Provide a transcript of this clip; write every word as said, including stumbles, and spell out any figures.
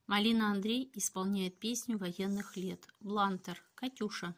Малина Андрей исполняет песню военных лет. Блантер. Катюша.